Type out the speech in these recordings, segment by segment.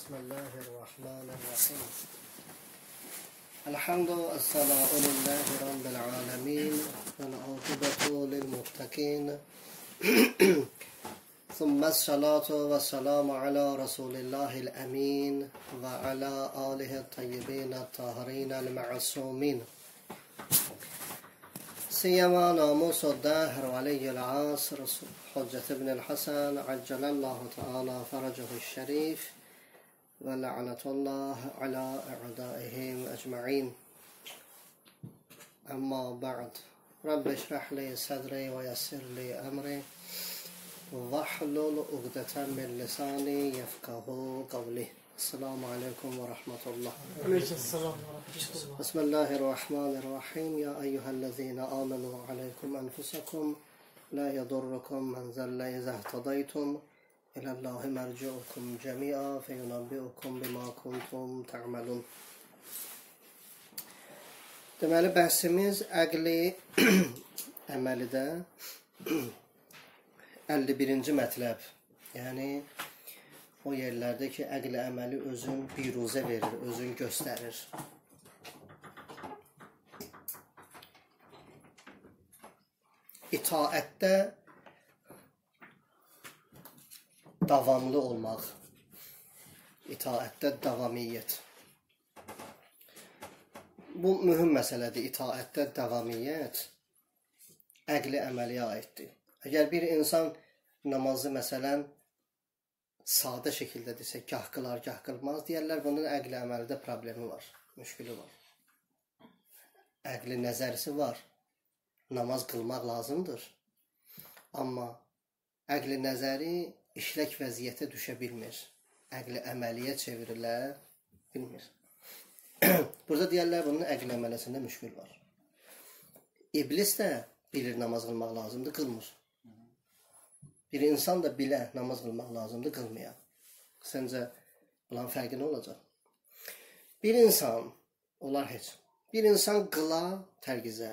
بسم الله الرحمن الرحيم الحمد والثناء لله رب العالمين والعاقبة للمتقين ثم الصلاة والسلام على رسول الله الأمين وعلى آله الطيبين الطاهرين المعصومين سيما ناموس الدهر ولي العصر حجة ابن الحسن عجل الله تعالى فرجه الشريف ولعنة الله على أعدائهم أجمعين أما بعد رب اشرح لي صدري ويسر لي أمري واحلل عقدة من لساني يفقه قولي السلام عليكم ورحمة الله. عليكم السلام ورحمة الله. بسم الله الرحمن الرحيم يا أيها الذين آمنوا عليكم أنفسكم لا يضركم من ضل إذا اهتديتم إلى الله مرجعكم جميعا فينبئكم بما كنتم تعملون. Deməli, bəhsimiz əqli əməlidə 51-ci mətləb. Yəni, o yerlərdə ki, əqli əməli özün biruzə verir, özün göstərir. İtaətdə davamlı olmaq. İtaətdə davamiyyət. Bu mühüm məsələdir. İtaətdə davamiyyət əqli əməliyə aiddir. Əgər bir insan namazı məsələn sadə şəkildə desə, gah qılar, gah qılmaz deyərlər, bunun əqli əməlidə problemi var, müşkülü var. Əqli nəzərisi var. Namaz qılmaq lazımdır. Amma əqli nəzəri işlək vəziyyətə düşə bilmir. Əqli əməliyə çevrilə bilmir. Burada deyərlər, bunun əqli əməliyəsində müşkül var. İblis də bilir namaz qılmaq lazımdır, qılmır. Bir insan da bilə namaz qılmaq lazımdır, qılmaya. Səncə, bunların fərqi nə olacaq? Bir insan, olar heç. Bir insan qıla, tərgizə,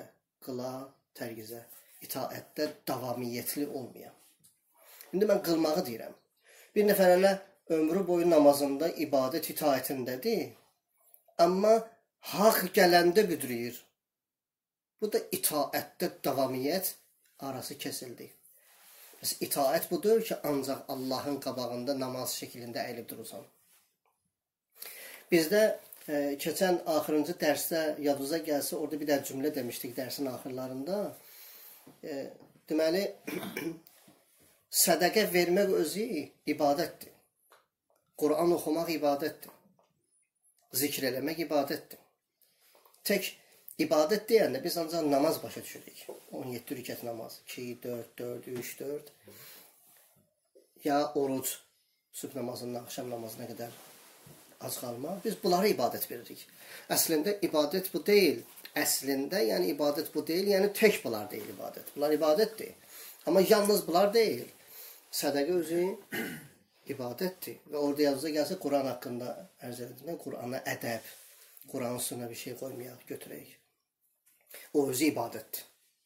itaətdə davamiyyətli olmaya. İndi mən qılmağı deyirəm. Bir nəfər elə ömrü boyu namazında, ibadət itaətindədir, amma haqq gələndə büdrəyir. Bu da itaətdə davamiyyət arası kəsildi. İtaət budur ki, ancaq Allahın qabağında namaz şəklində əyilib durursan. Bizdə keçən axırıncı dərsdə yadınıza gəlsə, orada bir də cümlə demişdik dərsin axırlarında. Deməli, sədəqə vermək özü ibadətdir. Quran oxumaq ibadətdir. Zikr eləmək ibadətdir. Tək ibadət deyəndə biz ancaq namaz başa düşürük. 17 rükət namaz. 2, 4, 4, 3, 4. Ya oruc, sübh namazından axşam namazına qədər ac qalmaq. Biz bunlara ibadət veririk. Əslində ibadət bu deyil. Əslində, yəni ibadət bu deyil. Yəni tək bunlar deyil ibadət. Bunlar ibadətdir. Amma yalnız bunlar deyil. Sədəqə özü ibadətdir. Və orada yazıda gəlsə Quran haqqında ərz edilmək, Qurana ədəb, Quranın üstünə bir şey qoymayaq, götürək. O özü ibadətdir.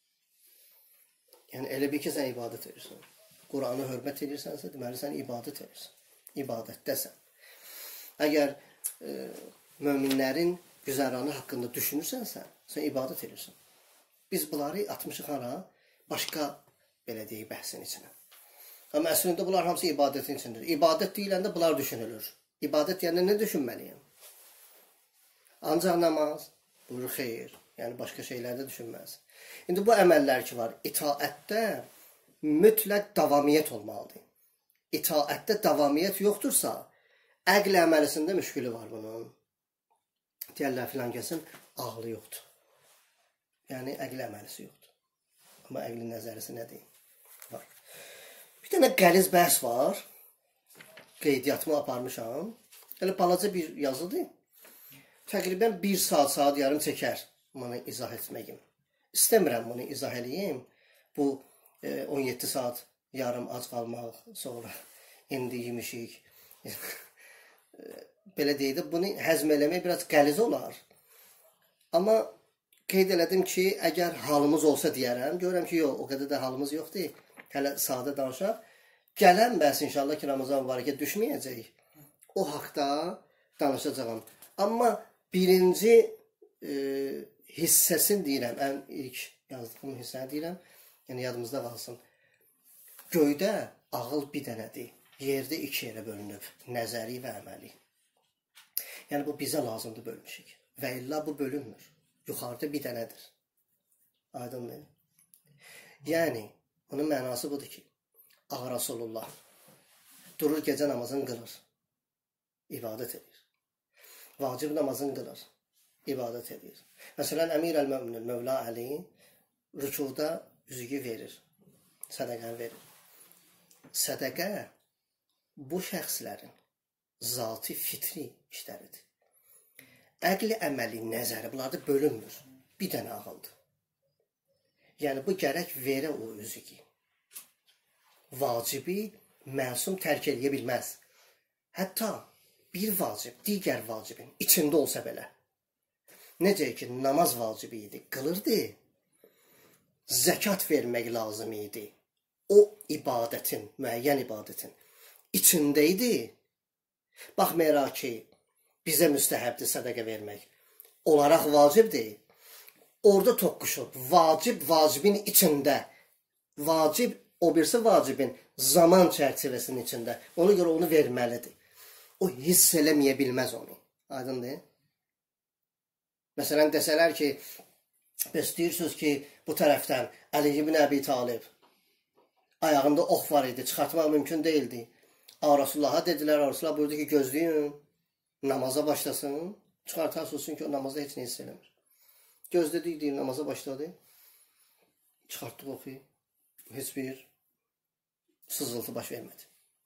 Yəni elə bir ki, sən ibadət edirsən. Quranı hörmət edirsənsə, deməli sən ibadət edirsən. İbadətdəsən. Əgər möminlərin güzəranı haqqında düşünürsənsə, sən ibadət edirsən. Biz bunları atmışıq hara? Başqa, belə deyək, bəhsin içinə. Amma əslində bunlar hamısı ibadətin içindir. İbadət deyiləndə bunlar düşünülür. İbadət deyəndə nə düşünməliyim? Ancaq namaz, buyur xeyr. Yəni başqa şeylərdə düşünməz. İndi bu əməllər ki var, itaətdə mütləq davamiyyət olmalıdır. İtaətdə davamiyyət yoxdursa, əql əməlisində müşkülü var bunun. Deyərlər filan kəsin ağlı yoxdur. Yəni əql əməlisi yoxdur. Amma əqli nəzərisi nədir? Var. Bir dənə qəliz bəhs var. Qeydiyyatımı aparmışam. Elə balaca bir yazıdır. Təqribən 1 saat yarım çəkər bunu izah etməyim. İstəmirəm bunu izah edeyim. Bu 17 saat yarım ac qalmaq, sonra indi yemişik. Belə deyək də, bunu həzm eləmək biraz qəliz olar. Amma qeyd elədim ki, əgər halımız olsa deyərəm, görürəm ki, yox, o qədər də halımız yoxdur. Hələ sadə danışaq. Gələn bəs inşallah ki, Ramazan mübarəkə düşməyəcək. O haqda danışacağam. Amma birinci hissəsini deyirəm, ən ilk yazdığım hissəni deyirəm, yəni yadımızda qalsın. Göydə ağıl bir dənədir, yerdə iki yerə bölünüb, nəzəri və əməli. Yəni bu bizə lazımdır bölmüşük və illa bu bölünmür. Yuxarıda bir dənədir. Aydındır. Yəni onun mənası budur ki, Ağa Rasulullah durur gecə namazını qılır, ibadət edir. Vacib namazını qılır, ibadət edir. Məsələn, Əmir əl-Möminin Mövla Əli rükuda üzüyü verir, sədəqəni verir. Sədəqə bu şəxslərin zati fitri işləridir. Əqli, əməli, nəzəri bunlarda bölünmür. Bir dənə ağıldır. Yəni bu gərək verə o üzüyü. Vacibi məsum tərk eləyə bilməz. Hətta bir vacib, digər vacibin içində olsa belə. Necə ki, namaz vacibi idi, qılırdı. Zəkat vermək lazım idi. O ibadətin, müəyyən ibadətin içində idi. Baxmayaraq ki, bizə müstəhəbdir sədəqə vermək. Olaraq vacibdir. Orada toqquşub. Vacib, vacibin içində. Vacib, o birisi vacibin zaman çərçivəsinin içində. Ona görə onu verməlidir. O hiss eləməyə bilməz onu. Aydındır? Məsələn, desələr ki, bəs deyirsiniz ki, bu tərəfdən Əli ibn Əbi Talib ayağında ox var idi, çıxartmaq mümkün deyildi. Rasulullah'a dedilər, Rasulullah buyurdu ki, gözləyin, namaza başlasın, çıxartarsınız çünki o namazda heç nə hiss eləmir. Gözlədik deyir, namaza başladı, çıxartdıq oxu, heç bir sızıltı baş vermədi.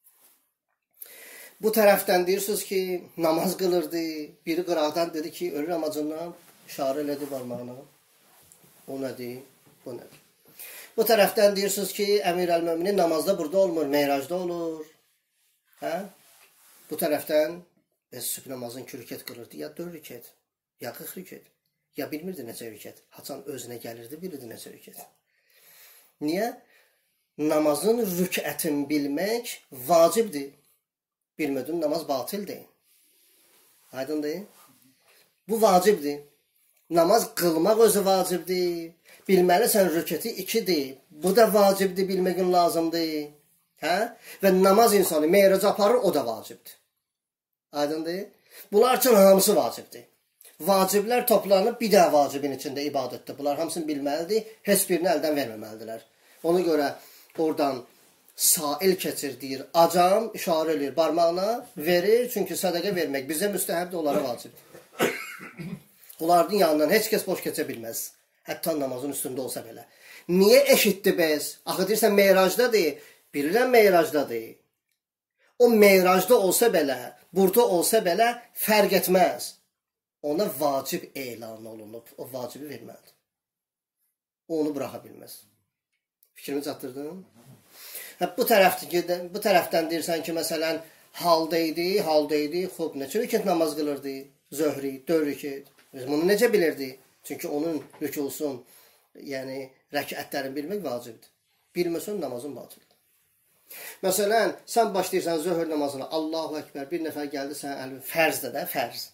Bu tərəfdən deyirsiniz ki, namaz qılırdı, biri qıraqdan dedi ki, ölür amacından, işarə elədi barmağına. O nədir, bu nədir? Bu tərəfdən deyirsiniz ki, Əmir əl-Möminin namazda burada olmur, meyracda olur. Hə? Bu tərəfdən sübh namazın 2 rükət qılırdı, ya 4 rükət, ya 40 rükət, ya bilmirdi necə rükət. Haçan özünə gəlirdi, bilirdi necə rükət. Niyə? Namazın rükətini bilmək vacibdir. Bilmədin, namaz batildir. Aydındır? Bu vacibdir. Namaz qılmaq özü vacibdir. Bilməlisən rükəti 2'dir. Bu da vacibdir, bilməyin lazımdır. Hə? Və namaz insanı meyraca aparır, o da vacibdir. Aydındır? Bunlar üçün hamısı vacibdir. Vaciblər toplanıb bir də vacibin içində ibadətdir. Bunlar hamısını bilməlidir, heç birini əldən verməməlidirlər. Ona görə oradan sail keçir, deyir, acam, işarə edir barmağına, verir, çünki sədəqə vermək bizə müstəhəbdir, onlara vacibdir. Onların yanından heç kəs boş keçə bilməz. Hətta namazın üstündə olsa belə. Niyə eşitdi biz? Axı deyirsən, meyracdadır. Bilirəm, meyracdadır. O meyracda olsa belə, burada olsa belə fərq etməz. Ona vacib elan olunub. O vacibi verməlidir. O onu buraxa bilməz. Fikrimi çatdırdım? Bu tərəfdən deyirsən ki, məsələn, halda idi, xub, neçə rükət namaz qılırdı? Zöhri, 4 rükət. Bunu necə bilirdi? Çünki onun rükusun, yəni rəkətlərini bilmək vacibdir. Bilməsən namazın batildir. Məsələn, sən başlayırsan zöhr namazına, Allahu Ekber, bir nəfər gəldi, sən əlin fərzdə də, fərz.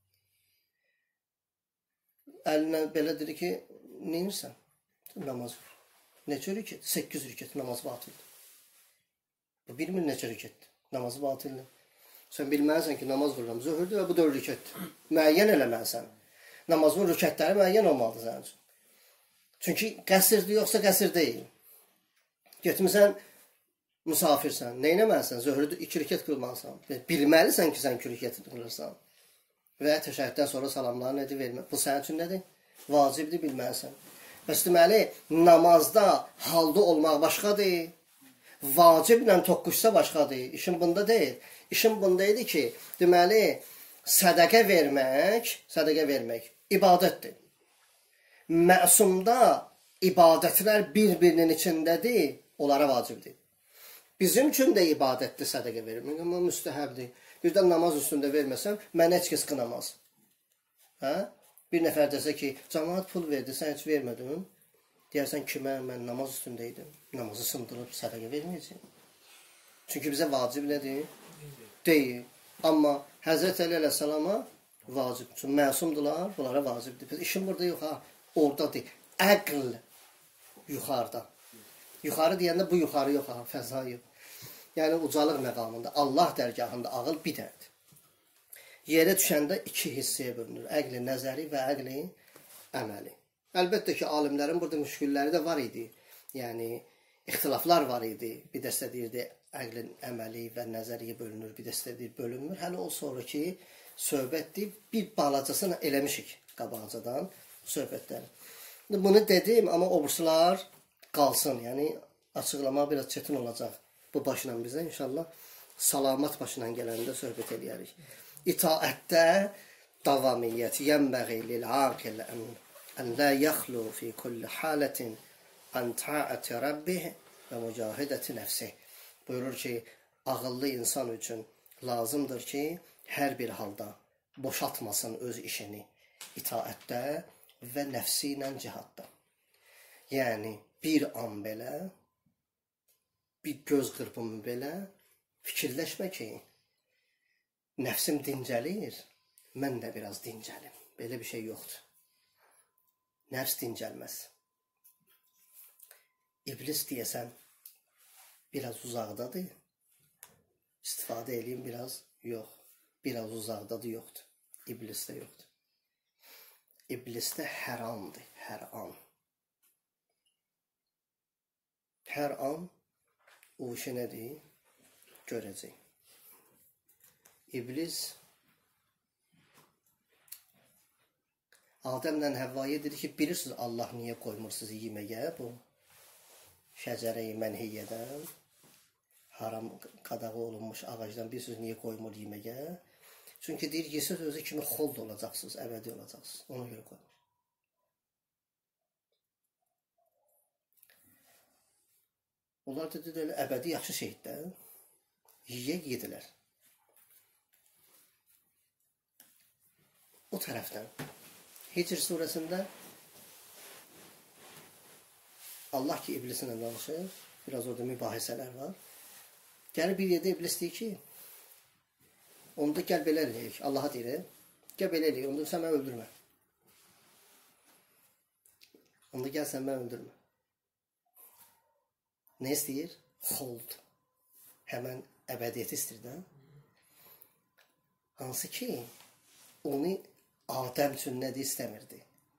Əlinə belə dedi ki, neyirsən? Namaz vur. Neçə rükət? 8 rükət namaz batildir. Bu bilmir neçə rükətdir. Namazı batildir. Sən bilməlisən ki, namaz vururam. Zöhürdür və bu 4 rükətdir. Müəyyən eləməlisən. Namazın rükətləri müəyyən olmalıdır sənin üçün. Çünki qəsrdir, yoxsa qəsr deyil. Getmirsən, musafirsən. Nə eləməlisən? Zöhrüdür, 2 rükət qılmalısan. Bilməlisən ki, sən 2 rükət qılırsan. Və təşəhhüddən sonra salamları nədir vermək? Bu sənin üçün nədir? Vacibdir, bilməlisən. Bəs deməli, namazda halda olmaq başqadır. Vaciblə toqquşsa başqadır. İşin bunda deyil. İşin bunda idi ki, deməli, sədəqə vermək ibadətdir. Məsumda ibadətlər bir-birinin içindədir, onlara vacibdir. Bizim üçün də ibadətdir sədəqə vermək, amma müstəhəbdir. Birdən namaz üstündə verməsəm, mənə heç kəs qınamaz. Hə? Bir nəfər desə ki, cəmaat pul verdi, sən heç vermədin. Deyərsən kimə, mən namaz üstündə idim. Namazı sındırıb sədəqə verməyəcəyim. Çünki bizə vacib nədir? Deyil. Amma Həzrət Əli əleyhissalama vacib. Çünki məsumdular, bunlara vacibdir. Biz işin burada yox ha, oradadır. Əql yuxarıda. Yuxarı deyəndə bu yuxarı yox ha, fəza yox. Yəni ucalıq məqamında, Allah dərgahında ağıl bir dənədir. Yerə düşəndə iki hissəyə bölünür. Əqli nəzəri və əqli əməli. Əlbəttə ki, alimlərin burada müşkülləri də var idi. Yəni, ixtilaflar var idi. Bir dəstə deyirdi, əqlin əməli və nəzəriyə bölünür, bir dəstə deyir, bölünmür. Hələ o sonraki söhbətdir. Bir balacasını eləmişik qabağcadan söhbətləri. Bunu dedim, amma obruslar qalsın. Yəni, açıqlamaq biraz çətin olacaq bu başla bizə. İnşallah, salamat başla gələndə söhbət eləyərik. İtaətdə davamiyyət yənbəği lil-aqil ən la yaxlu fi kulli halətin an ta'ati rabbih və mücahidəti nəfsih. Buyurur ki, ağıllı insan üçün lazımdır ki, hər bir halda boşaltmasın öz işini itaətdə və nəfsi ilə cihadda. Yəni, bir an belə, bir göz qırpımı belə fikirləşmə ki, nəfsim dincəlir, mən də biraz dincəlim. Belə bir şey yoxdur. Nəfs dincəlməz. İblis deyəsən, biraz uzaqdadır. İstifadə edeyim biraz, yox. Biraz uzaqdadır, yoxdur. İblisdə yoxdur. İblisdə hər andır, hər an. Hər an o işi nədir? Görəcək. İblis Adəmlə Həvvaya dedi ki, bilirsiniz Allah niyə qoymursunuz yeməyə bu şəcərə-i mənhiyyədən, haram qadağı olunmuş ağacdan bilirsiniz niyə qoymur yeməyə? Çünki deyir, yesiz özü kimi xold olacaqsınız, əbədi olacaqsınız. Ona görə qoymur. Onlar da dedi, əbədi yaxşı şeydir. Yiyək yedilər. O tərəfdən Hicr surəsində Allah ki, iblislə danışır. Biraz orada mübahisələr var. Gəlir bir yerdə iblis deyir ki, onda gəl belə eləyək. Allaha deyir, gəl belə eləyək. Onda sən məni öldürmə. Onda gəl sən məni öldürmə. Nə istəyir? Xold. Həmən əbədiyyəti istəyir də. Hansı ki, onu Adəm üçün nədir istəmirdi?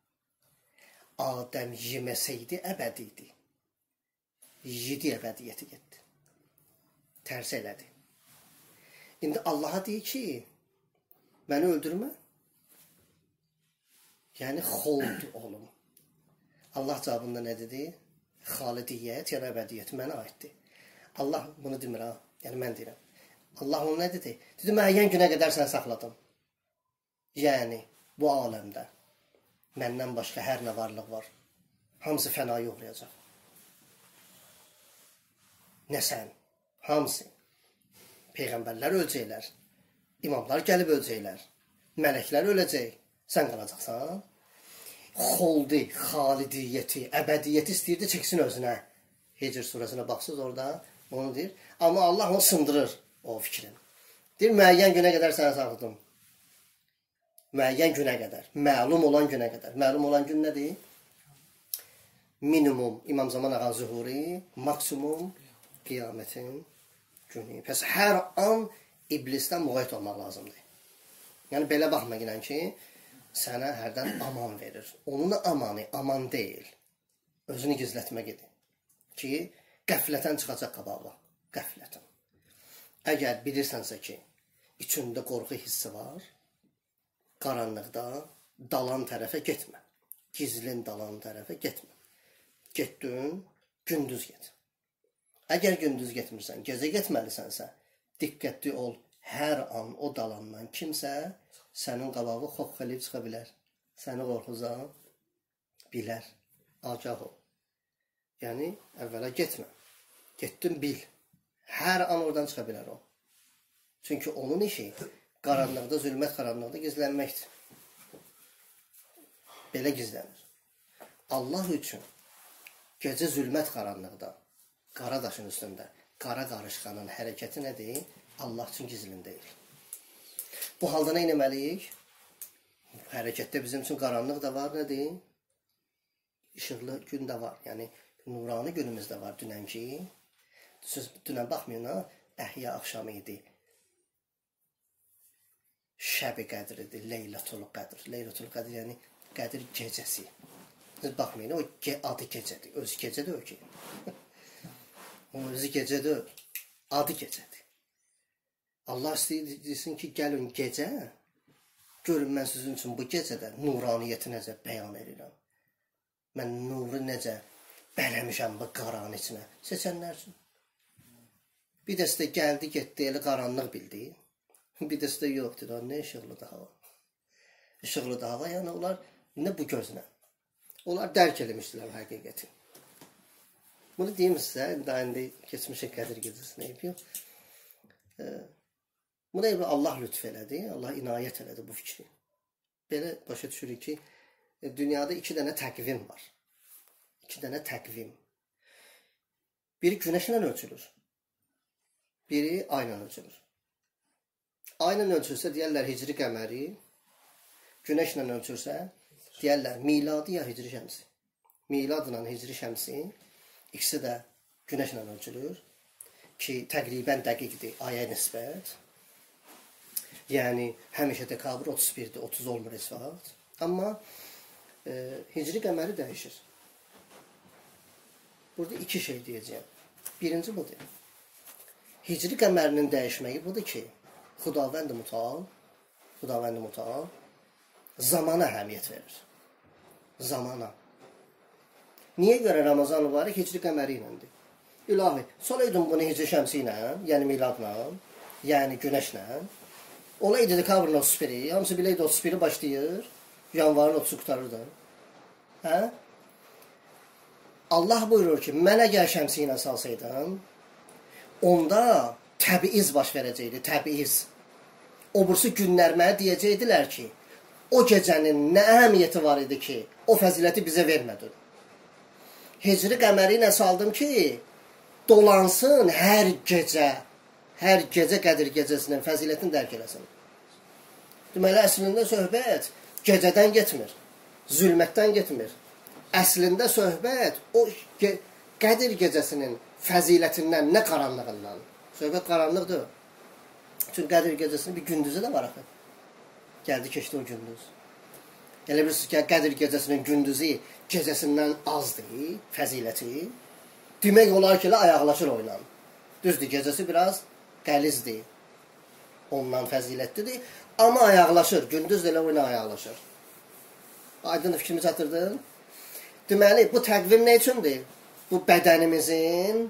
Adəm yeməsəydi əbədi idi. Yedi əbədiyyəti getdi. Tərs elədi. İndi Allaha deyir ki, məni öldürmə. Yəni, xold olum. Allah cavabında nə dedi? Xalidiyyət, yəni əbədiyyət mənə aiddir. Allah bunu demir ha, yəni mən deyirəm. Allah onu nə dedi? Dedi, müəyyən günə qədər sən saxladım. Yəni, bu aləmdə məndən başqa hər nə varlıq var. Hamısı fənaya uğrayacaq. Nə sən? Hamısı. Peyğəmbərlər öləcəklər. İmamlar gəlib öləcəklər. Mələklər öləcək. Sən qalacaqsan. Xoldi, xalidiyyəti, əbədiyyəti istəyirdi, çəksin özünə. Hicr surəsinə baxsız orada onu deyir. Amma Allah onu sındırır o fikrin. Deyir, müəyyən günə qədər sənə saxladım. Müəyyən günə qədər, məlum olan günə qədər. Məlum olan gün nədir? Minimum İmam Zaman Ağa zuhuri, maksimum qiyamətin günü. Pəs hər an iblisdən müğayət olmaq lazımdır. Yəni, belə baxma gələn ki, sənə hərdən aman verir. Onun amanı aman deyil. Özünü gizlətmək edir. Ki, qəflətən çıxacaq qabağa. Qəflətən. Əgər bilirsənsə ki, içində qorxu hissi var, qaranlıqda dalan tərəfə getmə. Gizlin dalan tərəfə getmə. Getdin, gündüz get. Əgər gündüz getmirsən, gecə getməlisənsə, diqqətli ol. Hər an o dalandan kimsə sənin qabağı xox eləyib çıxa bilər. Səni qorxuzan bilər. Agah ol. Yəni, əvvəla getmə. Getdin, bil. Hər an oradan çıxa bilər o. Çünki onun işi qaranlıqda, zülmət qaranlıqda gizlənməkdir. Belə gizlənir. Allah üçün gecə zülmət qaranlıqda, qara daşın üstündə, qara qarışqanın hərəkəti nədir? Allah üçün gizlin deyil. Bu halda nə etməliyik? Hərəkətdə bizim üçün qaranlıq da var, nədir? İşıqlı gün də var. Yəni nurani günümüz də var dünənki. Siz dünən baxmayın ha, Əhya axşamı idi. Şəb-i Qədr idi, Leylatul Qədr. Leylatul Qədr yəni Qədir gecəsi. Siz baxmayın, o adı gecədir. Özü gecədir o ki. O özü gecədir, adı gecədir. Allah istəyirsin ki, gəlin gecə, görün mən sizin üçün bu gecədə nuraniyyəti necə bəyan edirəm. Mən nuru necə bələmişəm bu qaranın içinə. Seçənlər üçün. Bir dəstə gəldi, getdi, elə qaranlıq bildi. Bir dəstə yoxdur, nə işıqlıdır hava. İşıqlıdır hava, yəni onlar nə bu gözlə. Onlar dərk eləmişdilər həqiqəti. Bunu deyim sizə, indi keçmişə Qədir gecəsinə yapayım. Buna Allah lütf elədi, Allah inayət elədi bu fikri. Belə başa düşürük ki, dünyada 2 dənə təqvim var. 2 dənə təqvim. Biri günəşlə ölçülür. Biri ayla ölçülür. Ayla ölçülsə deyərlər hicri qəməri, günəşlə ölçülsə deyərlər miladi ya hicri şəmsi. Miladla hicri şəmsi ikisi də günəşlə ölçülür ki, təqribən dəqiqdir aya nisbət. Yəni həmişə dekabr 31-dir, 30 olmur heç vaxt. Amma hicri qəməri dəyişir. Burada 2 şey deyəcəyəm. Birinci budur. Hicri qəmərinin dəyişməyi budur ki, Xudavənd-i Mütəal zamana əhəmiyyət verir. Zamana. Niyə görə Ramazan mübarək hicri qəməri iləndir? İlahi, salaydın bunu hicri şəmsi ilə, yəni miladla, yəni günəşlə, olaydı dekabrın 31-i, hamısı biləydi 31-i başlayır, yanvarın 30-u qutarırdı. Hə? Allah buyurur ki, mən əgər şəmsi ilə salsaydım, onda təbiiz baş verəcəkdi, təbiiz. Obursu günlər mənə deyəcəkdilər ki, o gecənin nə əhəmiyyəti var idi ki, o fəziləti bizə vermədi. Hicri qəməri ilə saldım ki, dolansın hər gecə Qədir gecəsinin fəzilətini dərk eləsin. Deməli, əslində söhbət gecədən getmir, zülmətdən getmir. Əslində söhbət o Qədir gecəsinin fəzilətindən, nə qaranlığından. Söhbət qaranlıqdır. Çünki Qədir gecəsinin bir gündüzü də var axı. Gəldi, keçdi o gündüz. Elə bilirsiniz ki, Qədir gecəsinin gündüzü gecəsindən azdır, fəziləti. Demək olar ki, ayaqlaşır oynan. Düzdür, gecəsi biraz qəlizdir. Ondan fəzilətlidir. Amma ayaqlaşır. Gündüz də elə oyna ayaqlaşır. Aydın fikrimi çatırdın? Deməli, bu təqvim nə üçündür? Bu bədənimizin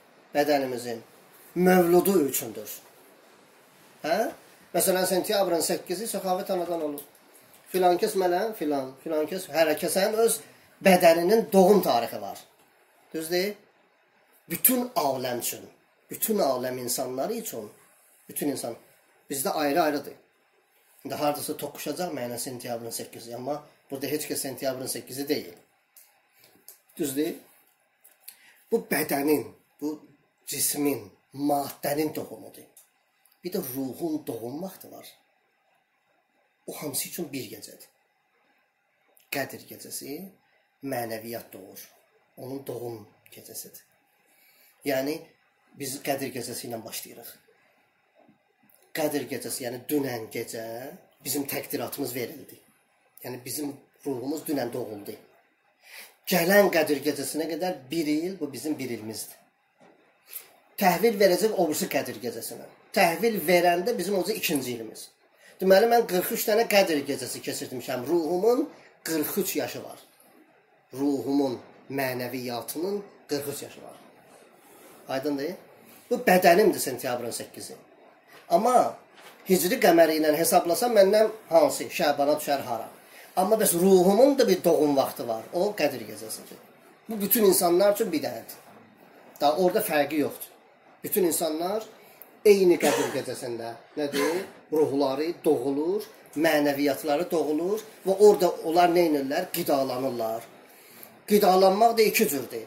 mövludu üçündür. Hə? Məsələn, sentyabrın 8-i Səxavət anadan olur. Filan kəs mənə, filan kəs, hər kəsən öz bədəninin doğum tarixi var. Düzdür? Bütün aləm üçün, bütün aləm insanları üçün, bütün insan bizdə ayrı-ayrıdır. İndi haradasa toqquşacaq mənə sentyabrın 8-i, amma burada heç kəs sentyabrın 8-i deyil. Düzdür? Bu bədənin, bu cismin, maddənin doğumudur. Bir də ruhun doğum vaxtı var. O hamısı üçün bir gecədir. Qədir gecəsi mənəviyyat doğur. Onun doğum gecəsidir. Yəni, biz Qədir gecəsi ilə başlayırıq. Qədir gecəsi, yəni dünən gecə bizim təqdiratımız verildi. Yəni, bizim ruhumuz dünən doğuldu. Gələn Qədir gecəsinə qədər 1 il, bu bizim 1 ilimizdir. Təhvil verəcək obrisi Qədir gecəsinə. Təhvil verəndə bizim olacaq 2-ci ilimiz. Deməli, mən 43 dənə Qədir gecəsi keçirmişəm. Ruhumun 43 yaşı var. Ruhumun, mənəviyyatının 43 yaşı var. Aydın deyil? Bu bədənimdir sentyabrın 8-i. Amma hicri qəməri ilə hesablasam məndən hansı Şəbana düşər hara. Amma bəs ruhumun da bir doğum vaxtı var. O Qədir gecəsidir. Bu bütün insanlar üçün bir dənədir. Daha orada fərqi yoxdur. Bütün insanlar eyni Qədir gecəsində nədir? Ruhları doğulur, mənəviyyatları doğulur və orada onlar nə edirlər? Qidalanırlar. Qidalanmaq da 2 cürdür.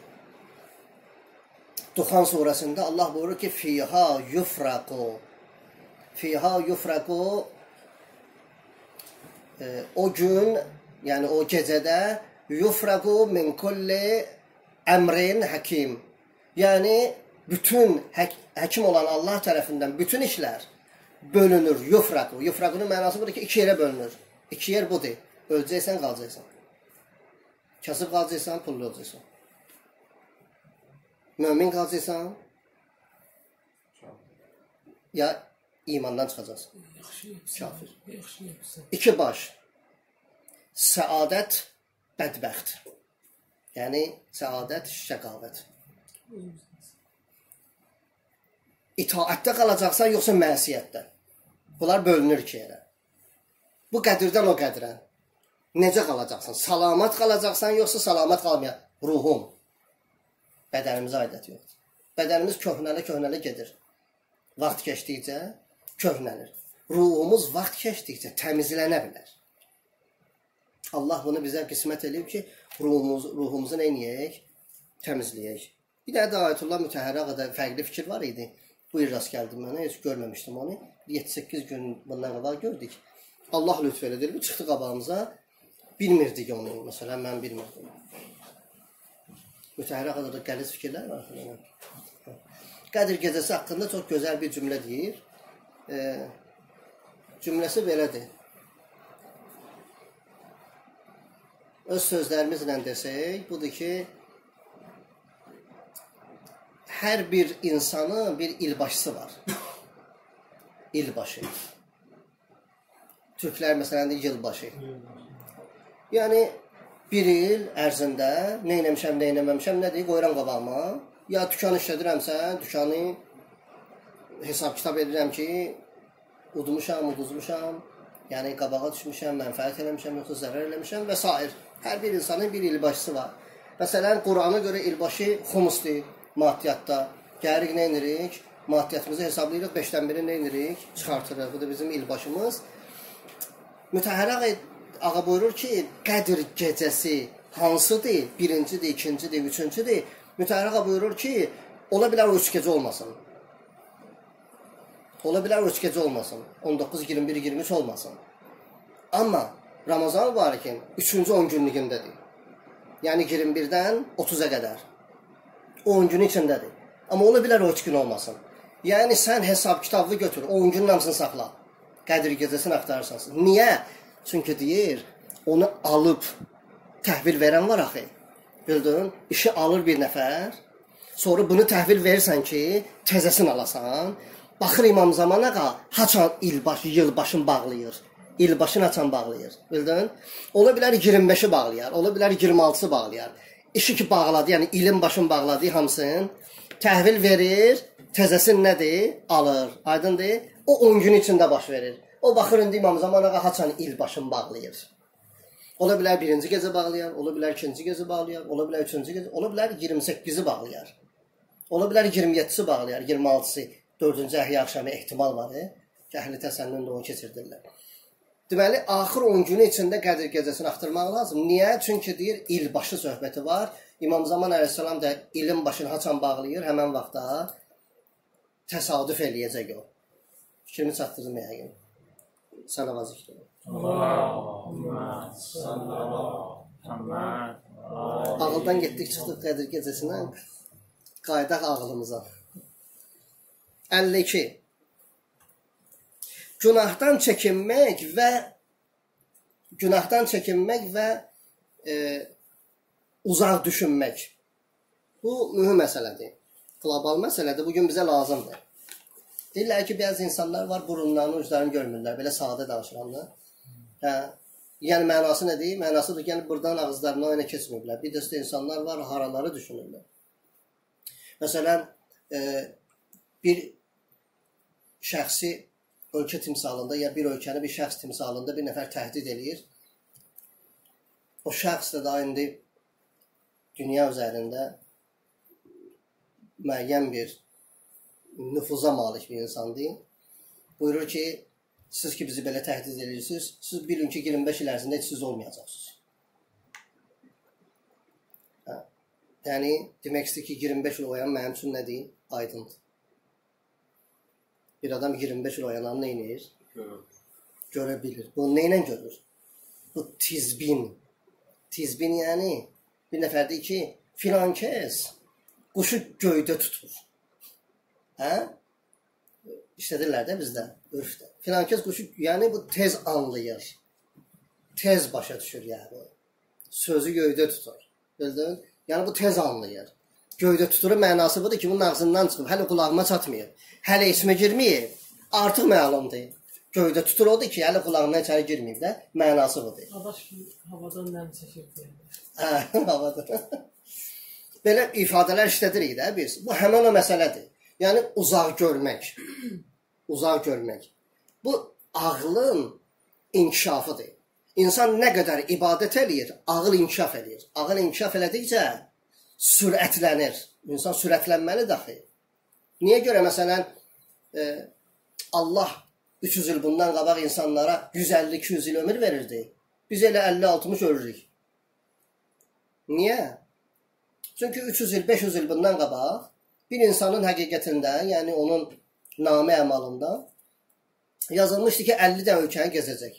Duxan surəsində Allah buyurur ki, Fiha yufraqu o gün, yəni o gecədə yufraqu min kulli əmrin həkim. Yəni bütün həkim olan Allah tərəfindən bütün işlər bölünür. Yufraqu. Yufraqunun mənası budur ki, iki yerə bölünür. İki yer budur. Öləcəksən, qalacaqsan. Kasıb qalacaqsan, pullu olacaqsan. Mömin qalacaqsan, ya imandan çıxacaqsan. Kafir. İki baş. Səadət, bədbəxt. Yəni, səadət, şəqavət. İtaətdə qalacaqsan, yoxsa mənsiyyətdə. Bunlar bölünür ki yerə. Bu qədirdən o qədrə. Necə qalacaqsan? Salamat qalacaqsan, yoxsa salamat qalmayan? Ruhum. Bədənimizə aidət yoxdur. Bədənimiz köhnələ gedir. Vaxt keçdikcə köhnəlir. Ruhumuz vaxt keçdikcə təmizlənə bilər. Allah bunu bizə qismət edib ki, ruhumuzu nə edək? Təmizləyək. Bir də Ayətullah Mütəhhərə fərqli fikir var idi. Bu il rast gəldim mənə, heç görməmişdim onu. 7-8 gün bundan qabaq gördük. Allah lütf elədi, çıxdı qabağımıza. Bilmirdik onu, məsələn, mən bilmirdim. Mütəhhərə qədər qəliz fikirlər var. Qədir gecəsi haqqında çox gözəl bir cümlə deyir. Cümləsi belədir. Öz sözlərimizlə desək, budur ki, hər bir insanın bir ilbaşısı var. İlbaşı. Türklər məsələn deyir, yılbaşı. Yəni, bir il ərzində nə eləmişəm, nə eləməmişəm, nə deyir, qoyuram qabağıma. Ya dükkan işlədirəmsə, dükkanı hesab kitab edirəm ki, uduzmuşam, yəni qabağa düşmüşəm, mənfəət eləmişəm, yoxsa zərər eləmişəm və s. Hər bir insanın bir ilbaşısı var. Məsələn, Qurana görə ilbaşı xumusdur maddiyyatda. Gəlirik, nə edirik? Maddiyyatımızı hesablayırıq, 5-dən biri nə edirik? Çıxartırıq. Bu da bizim ilbaşımız. Mütəhhərə ağa buyurur ki, Qədir gecəsi hansıdır? Birincidir, ikincidir, üçüncüdür. Mütəhhərə ağa buyurur ki, ola bilər o üç gecə olmasın. Ola bilər o üç gecə olmasın. 19, 21, 23 olmasın. Amma Ramazan mübarekin 3-cü 10 günlüyündədir. Yəni 21-dən 30-a qədər. 10 gün içindədir. Amma ola bilər o 3 gün olmasın. Yəni sən hesab kitabı götür, 10 günün hamısını saxla. Qədir gecəsini axtarırsan. Niyə? Çünki deyir, onu alıb təhvil verən var axı. Bildin? İşi alır bir nəfər. Sonra bunu təhvil verirsən ki, təzəsini alasan. Baxır İmam Zaman ağa, haçan yılbaşını bağlayır. İlbaşını haçan bağlayır. Bildin? Ola bilər 25-i bağlayar, ola bilər 26-sı bağlayar. İşi ki bağladı, yəni ilin başını bağladı hamısını, təhvil verir, təzəsini nədir? Alır. Aydındır? O 10 gün içində baş verir. O baxır indi İmam Zaman ağa haçan ilbaşını bağlayır. Ola bilər birinci gecə bağlayar, ola bilər ikinci gecə bağlayar, ola bilər üçüncü gecə, ola bilər 28-i bağlayar. Ola bilər 27-si bağlayar, 26-sı. 4-cü əhya axşamı ehtimal var, ki, əhli təsənnün də onu keçirdirlər. Deməli, axır 10 günü içində Qədir gecəsini axtarmaq lazım. Niyə? Çünki deyir, ilbaşı söhbəti var. İmam Zaman əleyhissalam da ilin başını haçan bağlayır, həmən vaxtda təsadüf eləyəcək o. Fikrimi çatdırdım yəqin. Salavat zikri. Ağıldan getdik, çıxdıq Qədir gecəsindən, qaydaq ağlımıza. 52. Günahdan çəkinmək və uzaq düşünmək. Bu mühüm məsələdir. Qlobal məsələdir. Bugün bizə lazımdır. Deyirlər ki, bəzi insanlar var, burunlarını, uclarını görmürlər. Belə sadə danışıranlar. Yəni, mənası nədir? Mənasıdır ki, yəni, buradan ağızlarından önə keçməyiblər. Bir dəstə insanlar var, haraları düşünürlər. Məsələn, bir şəxsi ölkə timsalında ya bir ölkəni bir şəxs timsalında bir nəfər təhdid eləyir. O şəxs də indi dünya üzərində müəyyən bir nüfuza malik bir insandır. Buyurur ki, siz ki bizi belə təhdid edirsiniz, siz bilin ki 25 il ərzində heç siz olmayacaqsınız. Yəni, demək istəyir ki, 25 il oyan mənim üçün nədir? Aydındır. Bir adam 25 il oyanan nə edir? Görə bilir. Bunu nə ilə görür? Bu tizbin. Tizbin yəni bir nəfər deyir ki, filan kəs quşu göydə tutur. Hə? İşlədirlər də bizdə, örfdə. Filan kəs quşu, yəni bu tez anlayır. Tez başa düşür yəni. Sözü göydə tutur. Bildin? Yəni bu tez anlayır. Göydə tuturun mənası budur ki, bunun ağzından çıxıb, hələ qulağıma çatmayıb, hələ içmə girməyib, artıq məlumdur. Göydə tutur odur ki, hələ qulağına içəri girməyib də, mənası budur. Adaş ki, havadan nəm çəkir deyirlər. Hə, havadan. Belə ifadələr işlədirik də biz. Bu həmin o məsələdir. Yəni uzaq görmək. Uzaq görmək. Bu ağlın inkişafıdır. İnsan nə qədər ibadət eləyir, ağıl inkişaf eləyir. Ağıl inkişaf elədikcə sürətlənir. İnsan sürətlənməli daxil. Niyə görə məsələn Allah 300 il bundan qabaq insanlara 150-200 il ömür verirdi. Biz elə 50-60 ölürük. Niyə? Çünki 300 il, 500 il bundan qabaq bir insanın həqiqətində, yəni onun namə əmalında yazılmışdı ki, 50 dən ölkəni gezəcək.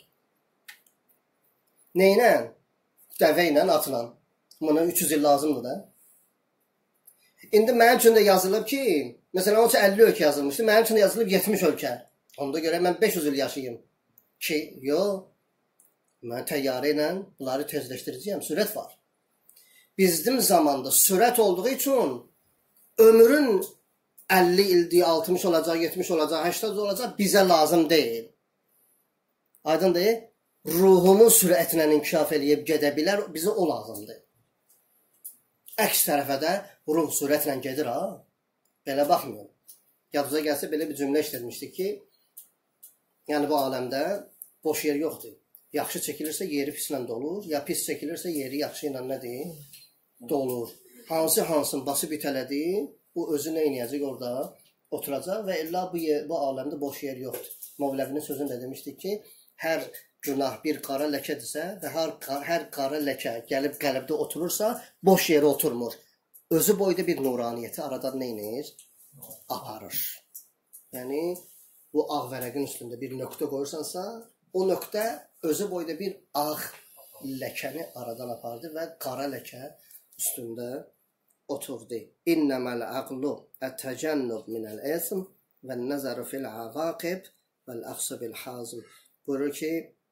Neynə? Dəvə ilə, atla. Buna 300 il lazımdır da. İndi mənim üçün də yazılıb ki, məsələn, onun üçün 50 ölkə yazılmışdı, mənim üçün də yazılıb 70 ölkə. Onda görə mən 500 il yaşayayım. Ki, yox, mən təyyarə ilə bunları tezləşdirəcəyəm, sürət var. Bizim zamanda sürət olduğu üçün ömrün 50 ildir, 60 olacaq, 70 olacaq, 80 olacaq bizə lazım deyil. Aydın deyil? Ruhumun sürətlə inkişaf eləyib gedə bilər, bizə o lazımdır. Əks tərəfə də ruh sürətlə gedir ha. Belə baxmıyorum. Yadınıza gəlsə belə bir cümlə işlətmişdik ki, yəni bu aləmdə boş yer yoxdur. Yaxşı çəkilirsə yeri pislə dolur, ya pis çəkilirsə yeri yaxşı ilə nədir? Dolur. Hansın basıb itələdi, bu özü nə eləyəcək orada? Oturacaq və illa bu aləmdə boş yer yoxdur. Mövləvinin sözündə demişdik ki, hər günah bir qara ləkədirsə və hər qara ləkə gəlib qəlbdə oturursa, boş yerə oturmur. Özü boyda bir nuraniyyəti aradan neynir? Aparır. Yəni, bu ağ vərəqin üstündə bir nöqtə qoyursansa, o nöqtə özü boyda bir ağ ləkəni aradan apardı və qara ləkə üstündə oturdu. İnnəməl əqlu ət-təcənnub minəl-əsm və nəzəru fil-əvaqib vəl-əxsı bil-hazm. Buyurur ki,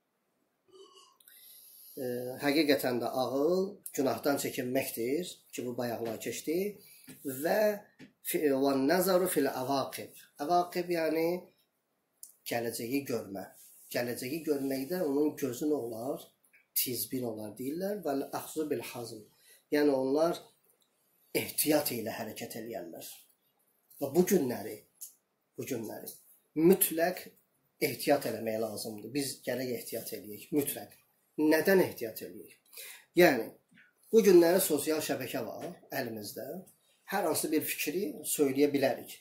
həqiqətən də ağıl günahdan çəkinməkdir ki, bu bayaqlar keçdi və nəzəru fil-əvaqib. Əvaqib yəni gələcəyi görmə. Gələcəyi görməkdə onun gözü nə olar? Tizbin olar deyirlər və əxzu bil-hazm. Yəni onlar ehtiyat ilə hərəkət eləyərlər. Və bu günləri mütləq ehtiyat eləmək lazımdır. Biz gərək ehtiyat eləyək, mütləq. Nədən ehtiyat eləyək? Yəni, bu günləri sosial şəbəkə var əlimizdə. Hər hansı bir fikri söyləyə bilərik.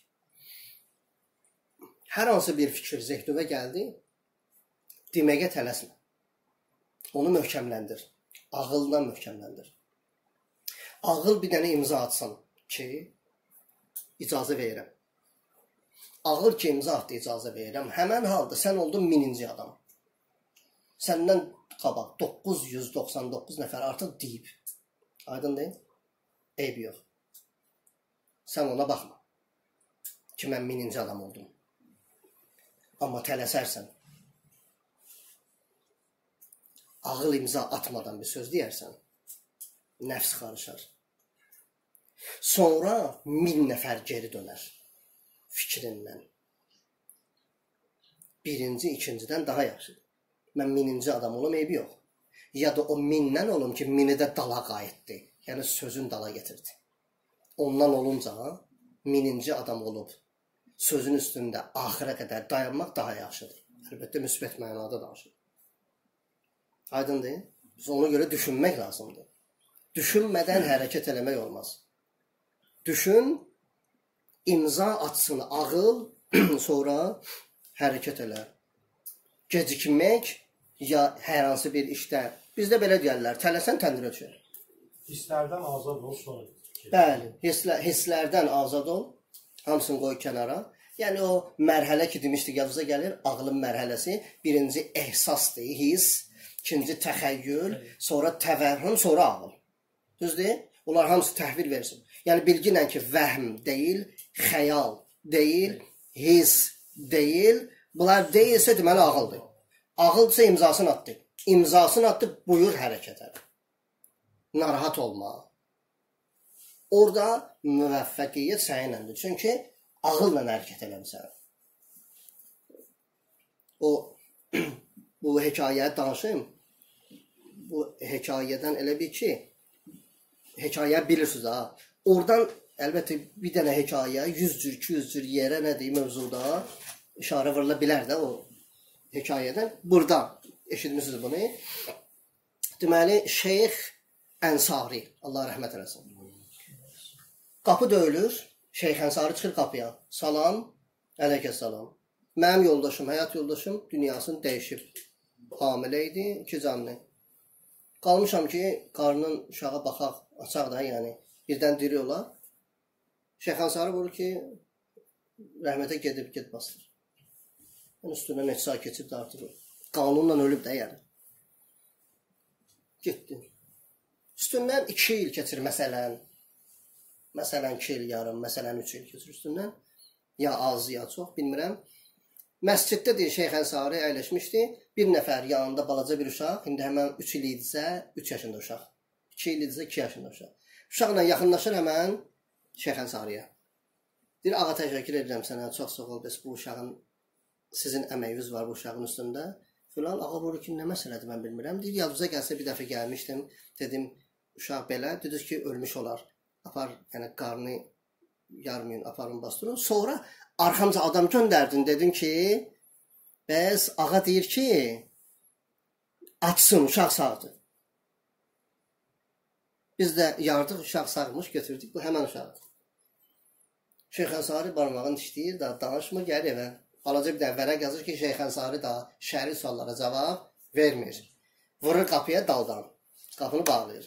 Hər hansı bir fikir zehnünə gəldi, deməyə tələsmə. Onu möhkəmləndir. Ağılla möhkəmləndir. Ağıl bir dənə imza atsın ki, icazə verirəm. Ağıl ki, imza atdı, icazə verirəm. Həmən halda sən oldun 1000-ci adam. Səndən qabaq 999 nəfər artıq deyib. Aydın deyil? Eyb yox. Sən ona baxma ki, mən 1000-ci adam oldum. Amma tələsərsən, ağıl imza atmadan bir söz deyərsən, nəfs qarışar. Sonra 1000 nəfər geri dönər fikrindən. Birinci, ikincidən daha yaxşıdır. Mən 1000-ci adam olum, eybi yox. Ya da o 1000-dən olum ki, 1000-i də dala qayıtdı. Yəni sözün dala getirdi. Ondan olunca 1000-ci adam olub sözün üstündə axıra qədər dayanmaq daha yaxşıdır. Əlbəttə, müsbət mənada danışır. Aydın deyil? Biz ona görə düşünmək lazımdır. Düşünmədən hərəkət eləmək olmaz. Düşün, imza atsın ağıl, sonra hərəkət elə. Gecikmək ya hər hansı bir işdə. Bizdə belə deyərlər, tələsən təndirə düşər. Hisslərdən azad ol, sonra. Bəli, hisslərdən azad ol, hamısını qoy kənara. Yəni o mərhələ ki demişdik, yadınıza gəlir, ağlın mərhələsi. Birinci ehsasdır, hiss. İkinci təxəyyül, sonra təvəhhüm, sonra ağıl. Düzdür? Onlar hamısı təhvil versin. Yəni bilgi ilə ki, vəhm deyil, xəyal deyil, his deyil. Bunlar deyilsə deməli ağıldır. Ağıldırsa imzasını atdı. İmzasını atdı, buyur hərəkətə. Narahat olma. Orada müvəffəqiyyət sənindəndir. Çünki ağılla hərəkət eləmirsən. Bu hekayəyə danışım. Bu hekayədən elə bir ki, hekayə bilirsiniz ha. Oradan əlbəttə bir dənə hekayə 100 cür, 200 cür yerə nə deyim mövzuda işarə vurula bilər də o hekayədən. Burada eşitmişsiniz bunu. Deməli, Şeyx Ənsari, Allah rəhmət eləsin. Qapı döyülür, Şeyx Ənsari çıxır qapıya. Salam, əleyhissalam. Mənim yoldaşım, həyat yoldaşım dünyasını dəyişib. Hamilə idi, 2 canlı. Qalmışam ki, qarnın uşağa baxaq, açaq da, yəni birdən diri olar. Şeyx Ənsari vurur ki, rəhmətə gedib basılır. Üstündən neçə saat keçib də artıq qanunla ölüb də, yəni. Getdi. Üstündən 2 il keçir məsələn. Məsələn 2 il yarım, məsələn 3 il keçir üstündən. Ya az, ya çox, bilmirəm. Məsciddə deyir, Şeyx Ənsari əyləşmişdi. Bir nəfər yanında balaca bir uşaq, indi həmən 3 il idisə 3 yaşında uşaq. 2 il idisə 2 yaşında uşaq. Uşaqla yaxınlaşır həmən Şeyx Ənsariyə. Deyir, ağa təşəkkür edirəm sənə, çox sağ ol, bəs bu uşağın, sizin əməyiniz var bu uşağın üstündə. Filan, ağa vurur ki, nə məsələdir mən bilmirəm. Deyir, yadınıza gəlsə bir dəfə gəlmişdim, dedim, uşaq belə, dediniz ki, ölmüş olar. Apar, yəni qarnı yarmayın, aparın, bastırın. Sonra arxamca adam göndərdin, dedim ki, bəs ağa deyir ki, açsın, uşaq sağdır. Biz də yardıq, uşaq sağmış, götürdük, bu həmən uşaqdır. Şeyx Ənsari barmağını dişləyir, danışmır, gəlir evə. Balaca bir dənə vərəq yazır ki, Şeyx Ənsari da şəri suallara cavab vermir. Vurur qapıya daldan, qapını bağlayır.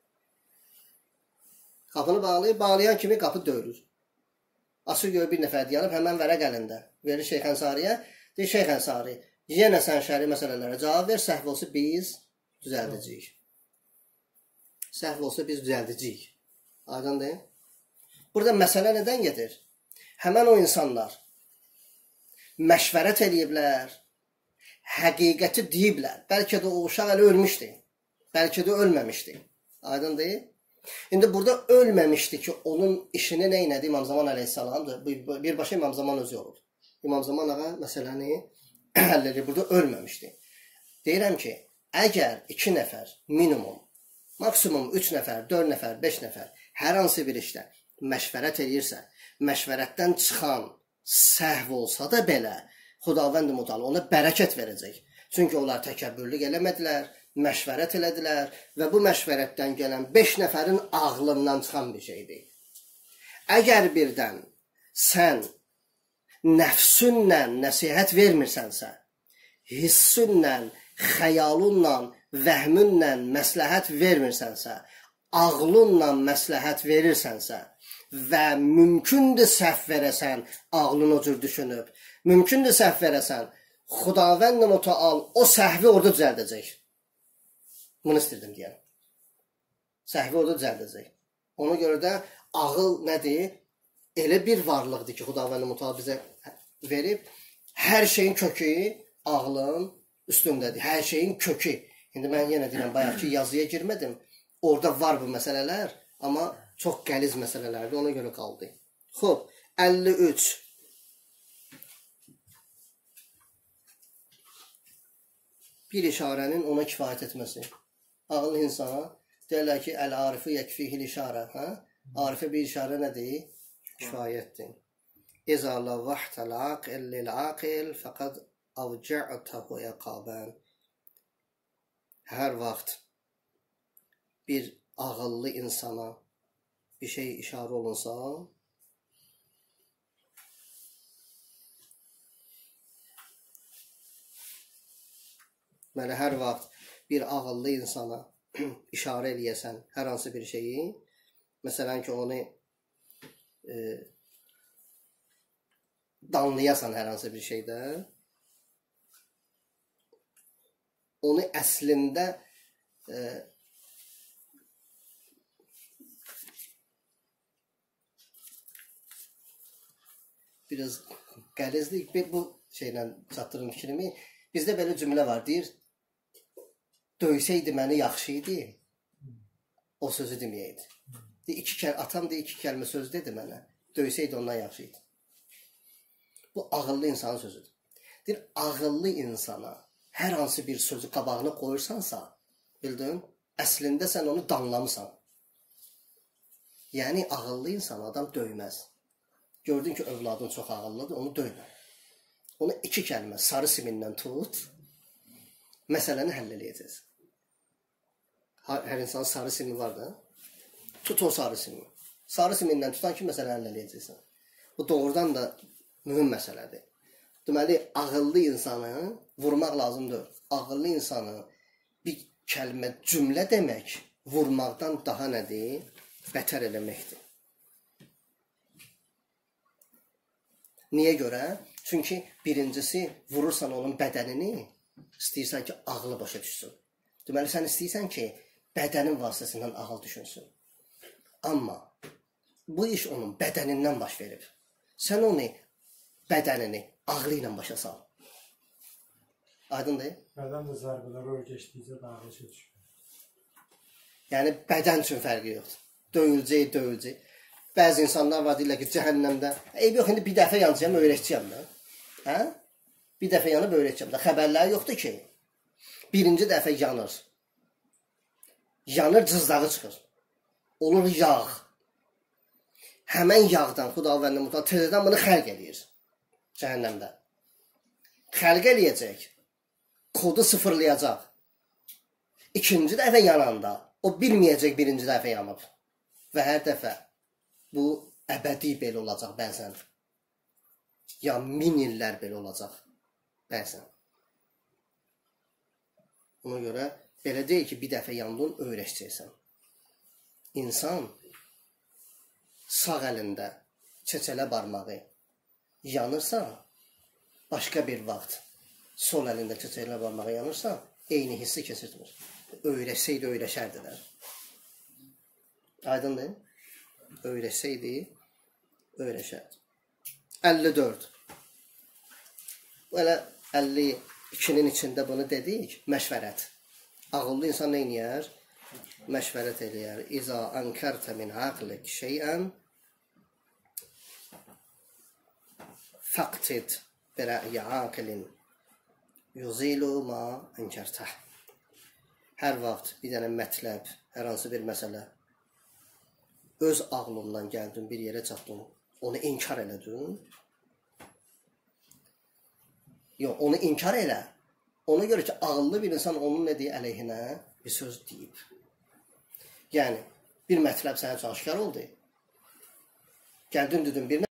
Qapını bağlayır, bağlayan kimi qapı döyülür. Açır görür bir nəfər deyilib, həmən vərəq əlində. Verir Şeyx Ənsariyə. Deyir, Şeyx Ənsari, yenə sən şəri məsələlərə cavab ver, səhv olsa biz düzəldəcəyik. Səhv olsa biz düzəldəcəyik. Aydın deyil? Burada məsələ nədən gedir? Həmən o insanlar məşvərət eləyiblər, həqiqəti deyiblər. Bəlkə də o uşaq hələ ölmüşdü. Bəlkə də ölməmişdi. Aydın deyil? İndi burada ölməmişdi ki, onun işini nə elədi İmam Zaman əleyhissalamdır. Birbaşa İmam Zaman özü olub. İmam Zaman ağa məsələni həll edir. Burada ölməmişdi. Deyirəm ki, əgər 2 nəfər minimum, maksimum 3 nəfər, 4 nəfər, 5 nəfər hər hansı bir işdə məşvərət edirsə, məşvərətdən çıxan səhv olsa da belə, Xudavənd Mütəala ona bərəkət verəcək. Çünki onlar təkəbbürlük eləmədilər, məşvərət elədilər və bu məşvərətdən gələn 5 nəfərin ağlından çıxan bir şeydir. Əgər birdən sən nəfsünlə nəsihət vermirsənsə, hissünlə, xəyalunla, vəhmünlə məsləhət vermirsənsə, ağlunla məsləhət verirsənsə və mümkündür səhv verəsən, ağlın o cür düşünüb, mümkündür səhv verəsən, Xudavənd Mütəala o səhvi orada düzəldəcək. Bunu istirdim deyəm. Səhvi orada düzəldəcək. Ona görə də ağıl nədir? Elə bir varlıqdır ki, Xudavənd Mütəala bizə verib. Hər şeyin kökü ağlın üstündədir. Hər şeyin kökü. İndi mən yenə deyirəm, bayaq ki, yazıya girmədim. Orada var bu məsələlər, amma çox qəliz məsələlərdir, ona görə qaldı. Xoş, 53. Bir işarənin ona kifayət etməsi. Ağıllı insana deyirlər ki, əl-arifi yəkfihil işarə. Arifə bir işarə nədir? Kifayətdir. İzə la vahtəl aqil lil-aqil fəqad avca'tahu iqabən. Hər vaxt bir ağıllı insana bir şey işarə olunsa, hər vaxt bir ağıllı insana işarə eləyəsən hər hansı bir şeyi, məsələn ki, onu danlayasan hər hansı bir şeydə, onu əslində biraz qəlizlik bu şeylə çatdırım fikrimi. Bizdə belə cümlə var, deyir, döysəydi məni yaxşı idi, o sözü deməyəydi. Atam da iki kəlmə söz dedi mənə, döysəydi ondan yaxşı idi. Bu ağıllı insanın sözüdür. Deyir, ağıllı insana hər hansı bir sözü qabağına qoyursansa, bildin, əslində sən onu danlamısan. Yəni, ağıllı insan adam döyməz. Gördün ki, övladın çox ağıllıdır, onu döymə. Onu iki kəlmə, sarı simindən tut, məsələni həll edəcəksən. Hər insanın sarı simi var da, tut o sarı simi. Sarı simindən tutan ki, məsələni həll edəcəksən. Bu doğrudan da mühüm məsələdir. Deməli, ağıllı insanı vurmaq lazımdır. Ağıllı insanı bir kəlmə, cümlə demək, vurmaqdan daha nədir? Bətər eləməkdir. Niyə görə? Çünki birincisi, vurursan onun bədənini, istəyirsən ki, ağlı başa düşsün. Deməli, sən istəyirsən ki, bədənin vasitəsindən ağıl düşünsün. Amma bu iş onun bədənindən baş verib. Sən onu, bədənini ağlı ilə başa sal. Aydın deyil? Bədən də zərbələr öyrəşdikcə daha başa düşür. Yəni, bədən üçün fərqi yoxdur. Döyüləcək. Bəzi insanlar var, deyirlər ki, cəhənnəmdə, yox, indi bir dəfə yanacağım, öyrəşəcəyəm də. Hə? Bir dəfə yanıb öyrəşəcəm də. Xəbərləri yoxdur ki, birinci dəfə yanır. Yanır, cızdağı çıxır. Olur yağ. Həmən yağdan, Xudavəndə mütəala, tezdən bunu xəlq eləyir. Cəhənnəmdə. Xəlq eləyəcək. Kodu sıfırlayacaq. İkinci dəfə yananda, o bilməyəcək birinci dəfə yanıb. Və hər dəfə bu əbədi belə olacaq bəzən. Ya 1000 illər belə olacaq bəzən. Ona görə belə deyil ki, bir dəfə yandın, öyrəşəcəksən. İnsan sağ əlində çeçələ barmağı yanırsa, başqa bir vaxt sol əlində çeçələ barmağı yanırsa, eyni hissi keçirtmir. Öyrəşsəydi, öyrəşərdilər. Aydın deyil? Öyrəşsəydi, öyrəşərdi. 54. Belə 52-nin içində bunu dedik, məşvərət. Ağıllı insan nə edir? Məşvərət eləyər. İza ənkərtə min aqlik şeyən fəqtid birə'yə aqilin yuzilu ma ənkərtəh. Hər vaxt bir dənə mətləb, hər hansı bir məsələ öz ağlından gəldin, bir yerə çatdın, onu inkar elədin. Yox, onu inkar elə. Ona görə ki, ağıllı bir insan onun nə deyir, əleyhinə bir söz deyib. Yəni, bir mətləb sənə aşkar oldu. Gəldin, dedin, bir